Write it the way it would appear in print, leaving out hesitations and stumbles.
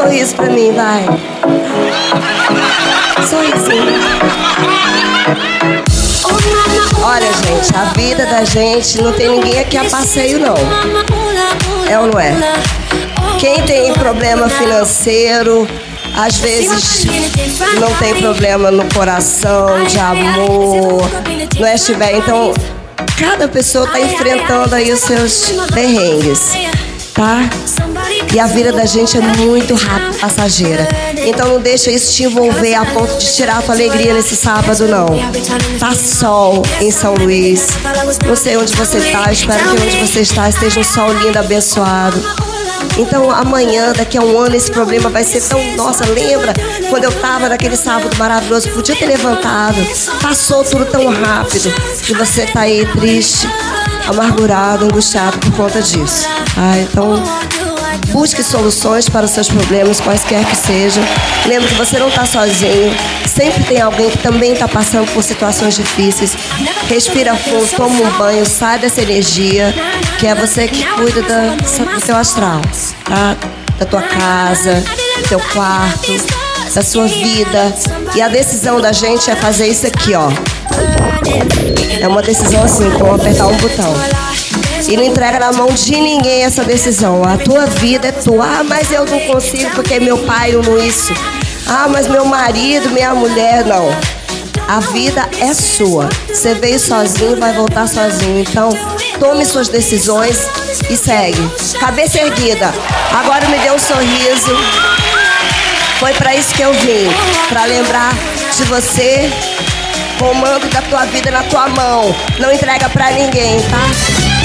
sorriso pra mim, vai. Sorrisinho. Olha, gente, a vida da gente não tem ninguém aqui a passeio, não. É ou não é? Quem tem problema financeiro, às vezes não tem problema no coração, de amor, não é, estiver. Então, cada pessoa está enfrentando aí os seus perrengues, tá? E a vida da gente é muito rápida, passageira. Então não deixa isso te envolver a ponto de tirar a tua alegria nesse sábado, não. Tá sol em São Luís. Não sei onde você tá, espero que onde você está esteja um sol lindo, abençoado. Então amanhã, daqui a um ano, esse problema vai ser tão... Nossa, lembra quando eu tava naquele sábado maravilhoso, podia ter levantado. Passou tudo tão rápido que você tá aí triste, amargurado, angustiado por conta disso. Então, busque soluções para os seus problemas, quaisquer que sejam. Lembre que você não está sozinho. Sempre tem alguém que também está passando por situações difíceis. Respira fundo, toma um banho, sai dessa energia, que é você que cuida do teu astral, tá? Da tua casa, do teu quarto, da sua vida. E a decisão da gente é fazer isso aqui, ó. É uma decisão assim, como apertar um botão. E não entrega na mão de ninguém essa decisão. A tua vida é tua. Ah, mas eu não consigo porque meu pai não isso. Ah, mas meu marido, minha mulher, não. A vida é sua. Você veio sozinho, vai voltar sozinho. Então, tome suas decisões e segue. Cabeça erguida. Agora me dê um sorriso. Foi para isso que eu vim. Para lembrar de você. Comando da tua vida na tua mão. Não entrega para ninguém, tá?